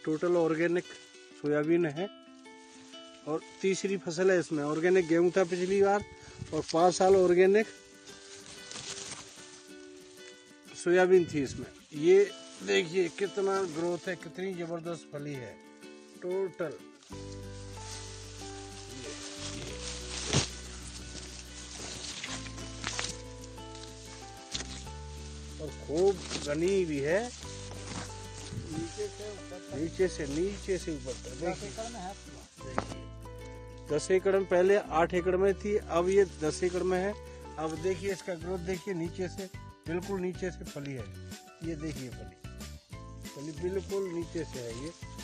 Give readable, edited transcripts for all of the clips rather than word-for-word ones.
Total organic soybean है और तीसरी फसल है इसमें। ऑर्गेनिक गेहूं था पिछली बार और 5 साल ऑर्गेनिक सोयाबीन थी इसमें। ये देखिए कितना ग्रोथ है, कितनी जबरदस्त फली है टोटल। और खूब घनी भी है, नीचे से ऊपर तक। देखिए 10 एकड़ में, पहले 8 एकड़ में थी, अब ये 10 एकड़ में है। अब देखिए इसका ग्रोथ देखिए, नीचे से बिल्कुल नीचे से फली है। ये देखिए फली बिल्कुल नीचे से है।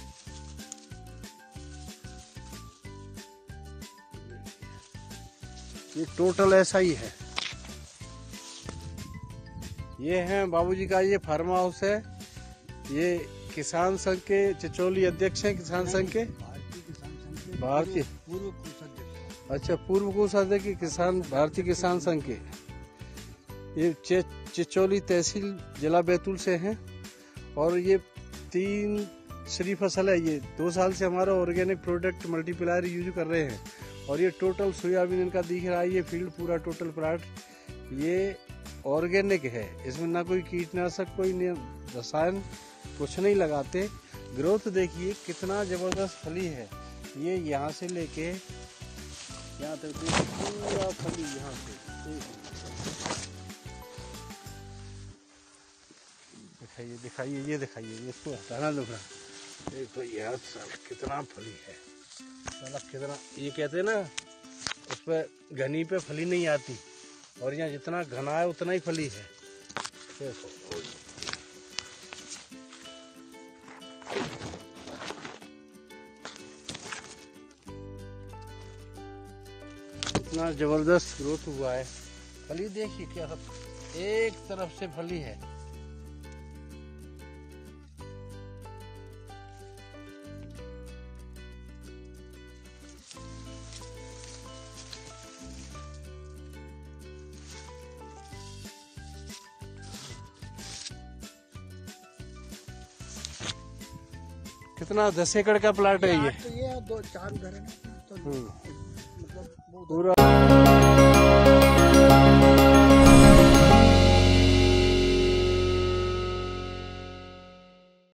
ये टोटल ऐसा ही है। ये है बाबूजी का ये फार्म हाउस है। ये किसान संघ के चिचोली अध्यक्ष हैं, किसान संघ के भारतीय पूर्व कोषाध्यक्ष किसान भारतीय किसान संघ के। ये चिचोली तहसील जिला बैतूल से हैं और ये 3 फसल है। ये 2 साल से हमारा ऑर्गेनिक प्रोडक्ट मल्टीप्लायर यूज कर रहे हैं। और ये टोटल सोयाबीन इनका दिख रहा है। ये फील्ड पूरा टोटल प्लाट ये ऑर्गेनिक है। इसमें ना कोई कीटनाशक, कोई रसायन, कुछ नहीं लगाते। ग्रोथ देखिए कितना जबरदस्त फली है। ये यहाँ से लेके यहाँ तक पूरा फली, यहाँ से दिखाइए ये दिखाइए, इसको हटाना लूँगा। देखो यार साला कितना फली है, साला कितना। ये कहते हैं ना उस पर घनी पे फली नहीं आती, और यहाँ जितना घना है उतना ही फली है। देखो इतना जबरदस्त ग्रोथ हुआ है। फली देखिए क्या, एक तरफ से फली है। कितना 10 एकड़ का प्लाट है ये? तो ये 2-4 घर है ना, तो मतलब पूरा